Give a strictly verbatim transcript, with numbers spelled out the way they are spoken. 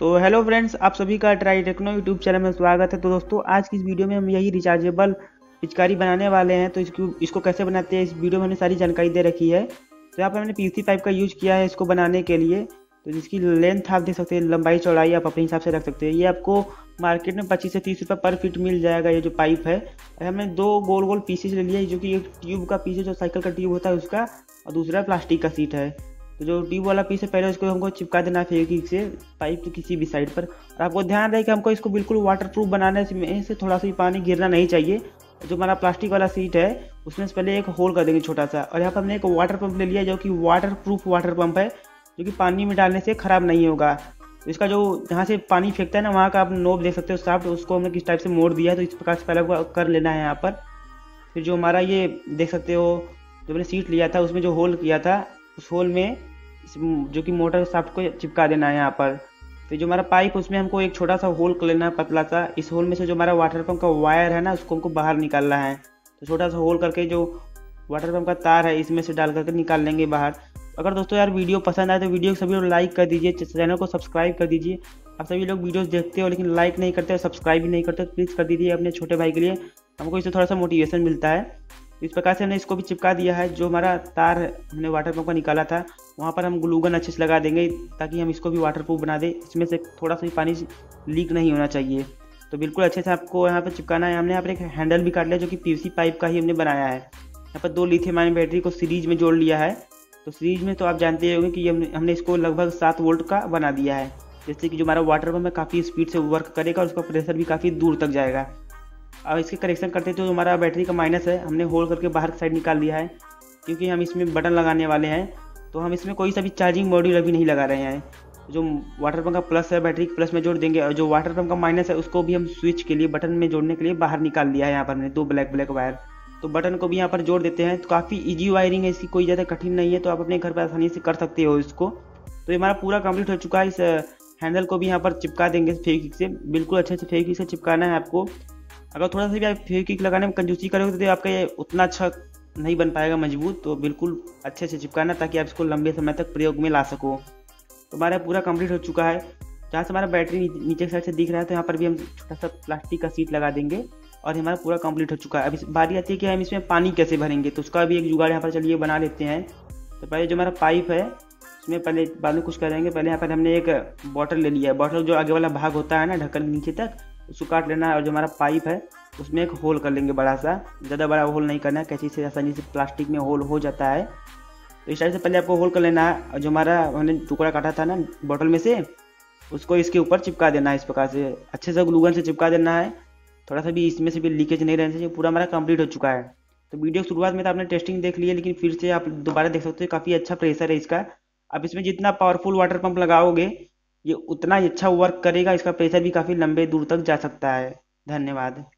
तो hello friends, आप सभी का ट्राई टेक्नो यूट्यूब चैनल में स्वागत है। तो दोस्तों, आज की इस वीडियो में हम यही रिचार्जेबल पिचकारी बनाने वाले हैं। तो इसको इसको कैसे बनाते हैं इस वीडियो में हमने सारी जानकारी दे रखी है। तो यहाँ पर हमने पीवीसी पाइप का यूज किया है इसको बनाने के लिए। तो जिसकी लेंथ आप देख सकते हैं, लंबाई चौड़ाई आप अपने हिसाब से रख सकते हैं। ये आपको मार्केट में पच्चीस से तीस रुपये पर फीट मिल जाएगा ये जो पाइप है। और हमने दो गोल गोल पीसेज ले लिया है, जो कि एक ट्यूब का पीस है जो साइकिल का ट्यूब होता है उसका, और दूसरा प्लास्टिक का सीट है। तो जो ट्यूब वाला पीस है पहले उसको हमको चिपका देना है फेविक्विक से पाइप की किसी भी साइड पर। और आपको ध्यान रहे कि हमको इसको बिल्कुल वाटर प्रूफ बनाने में से थोड़ा सा भी पानी गिरना नहीं चाहिए। जो हमारा प्लास्टिक वाला सीट है उसमें से पहले एक होल कर देंगे छोटा सा। और यहाँ पर हमने एक वाटर पंप ले लिया जो कि वाटर प्रूफ वाटर पंप है, जो कि पानी में डालने से ख़राब नहीं होगा। तो इसका जो जहाँ से पानी फेंकता है ना, वहाँ का आप नोब देख सकते हो साफ्ट, उसको हमने किस टाइप से मोड़ दिया है। तो इस प्रकार से पहले कर लेना है यहाँ पर। फिर जो हमारा ये देख सकते हो, जो मैंने सीट लिया था उसमें जो होल किया था, उस होल में जो कि मोटर साफ्ट को चिपका देना है यहाँ पर। फिर जो हमारा पाइप उसमें हमको एक छोटा सा होल कर लेना है पतला सा। इस होल में से जो हमारा वाटर पंप का वायर है ना, उसको हमको बाहर निकालना है। तो छोटा सा होल करके जो वाटर पंप का तार है इसमें से डाल करके निकाल लेंगे बाहर। अगर दोस्तों यार वीडियो पसंद आए तो वीडियो सभी लोग लाइक कर दीजिए, चैनल को सब्सक्राइब कर दीजिए। आप सभी लोग वीडियोस देखते हो लेकिन लाइक नहीं करते, सब्सक्राइब भी नहीं करते, तो प्लीज़ कर दीजिए अपने छोटे भाई के लिए, हमको इससे थोड़ा सा मोटिवेशन मिलता है। तो इस प्रकार से हमने इसको भी चिपका दिया है। जो हमारा तार हमने वाटर पंप का निकाला था वहाँ पर हम ग्लूगन अच्छे से लगा देंगे, ताकि हम इसको भी वाटर प्रूफ बना दें। इसमें से थोड़ा सा भी पानी लीक नहीं होना चाहिए। तो बिल्कुल अच्छे से आपको यहाँ पर चिपकाना है। हमने यहाँ पर एक हैंडल भी काट लिया जो कि पीवीसी पाइप का ही हमने बनाया है। यहाँ पर दो लिथियम आयन बैटरी को सीरीज में जोड़ लिया है। तो सीरीज में तो आप जानते होंगे कि हमने हमने इसको लगभग सात वोल्ट का बना दिया है, जिससे कि जो हमारा वाटर पंप है काफ़ी स्पीड से वर्क करेगा और उसका प्रेशर भी काफ़ी दूर तक जाएगा। अब इसके करेक्शन करते हैं। तो हमारा बैटरी का माइनस है हमने होल करके बाहर की साइड निकाल दिया है, क्योंकि हम इसमें बटन लगाने वाले हैं। तो हम इसमें कोई सा भी चार्जिंग मॉड्यूल अभी नहीं लगा रहे हैं। जो वाटर पंप का प्लस है बैटरी के प्लस में जोड़ देंगे, और जो वाटर पंप का माइनस है उसको भी हम स्विच के लिए बटन में जोड़ने के लिए बाहर निकाल लिया है। यहाँ पर हमने दो ब्लैक ब्लैक वायर, तो बटन को भी यहाँ पर जोड़ देते हैं। तो काफ़ी ईजी वायरिंग है इसकी, कोई ज़्यादा कठिन नहीं है। तो आप अपने घर पर आसानी से कर सकते हो इसको। तो ये हमारा पूरा कंप्लीट हो चुका है। इस हैंडल को भी यहाँ पर चिपका देंगे फेविक्विक से, बिल्कुल अच्छे से फेविक्विक से चिपकाना है आपको। अगर थोड़ा सा भी आप फेविक्विक लगाने में कंजूसी करोगे तो आपका ये उतना अच्छा नहीं बन पाएगा मजबूत। तो बिल्कुल अच्छे से चिपकाना, ताकि आप इसको लंबे समय तक प्रयोग में ला सको। तो हमारा पूरा कंप्लीट हो चुका है। जहाँ से हमारा बैटरी नीचे की साइड से दिख रहा है, तो यहाँ पर भी हम छोटा सा प्लास्टिक का सीट लगा देंगे और हमारा पूरा कंप्लीट हो चुका है। अब इस बारी आती है कि हम इसमें पानी कैसे भरेंगे, तो उसका भी एक जुगाड़ यहाँ पर चलिए बना लेते हैं। तो पहले जो हमारा पाइप है उसमें पहले बाद में कुछ करेंगे। पहले यहाँ पर हमने एक बॉटल ले लिया है। बॉटल जो आगे वाला भाग होता है ना ढक्कन के नीचे तक, उसको काट लेना है। और जो हमारा पाइप है उसमें एक होल कर लेंगे बड़ा सा, ज़्यादा बड़ा होल नहीं करना है, कैंची से आसानी से प्लास्टिक में होल हो जाता है। तो इस टाइप से पहले आपको होल कर लेना है। और जो हमारा हमने टुकड़ा काटा था ना बॉटल में से, उसको इसके ऊपर चिपका देना है। इस प्रकार से अच्छे से ग्लूगन से चिपका देना है। थोड़ा सा भी इसमें से भी लीकेज नहीं रहना चाहिए। पूरा हमारा कंप्लीट हो चुका है। तो वीडियो की शुरुआत में तो आपने टेस्टिंग देख ली है, लेकिन फिर से आप दोबारा देख सकते हो, काफ़ी अच्छा प्रेशर है इसका। आप इसमें जितना पावरफुल वाटर पंप लगाओगे ये उतना ही अच्छा वर्क करेगा। इसका प्रेशर भी काफ़ी लंबे दूर तक जा सकता है। धन्यवाद।